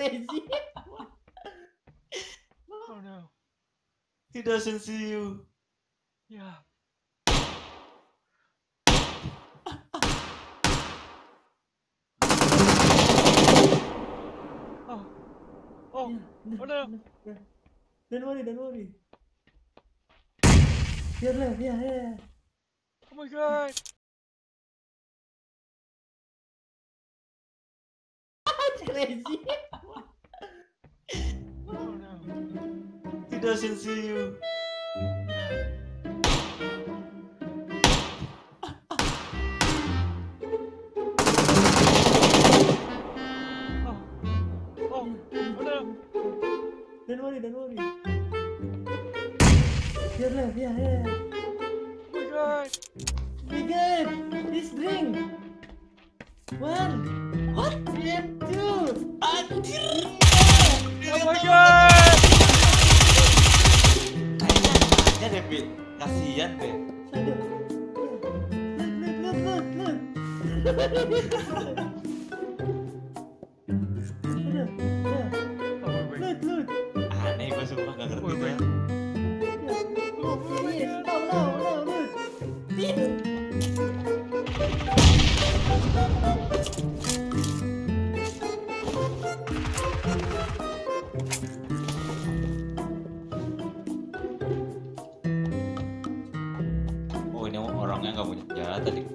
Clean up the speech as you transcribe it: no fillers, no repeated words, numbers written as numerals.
crazy. Oh no. He doesn't see you. Yeah. Oh. Oh. Yeah, Oh no. yeah. Don't worry. Here left, yeah. Oh my god. It's crazy. Oh no. He doesn't see you. Oh. Oh. Oh no. Don't worry. Here left, yeah. Oh my god. Bigger. This drink. 1. What? And 2. Anjir. Oh my god. Kayaknya deh, Pit. Kasian deh. Shadow. Look. Look. Aneh, gue sumpah gak ngerti Wih, deh. No, look. Oh, ini orangnya gak punya senjata tadi.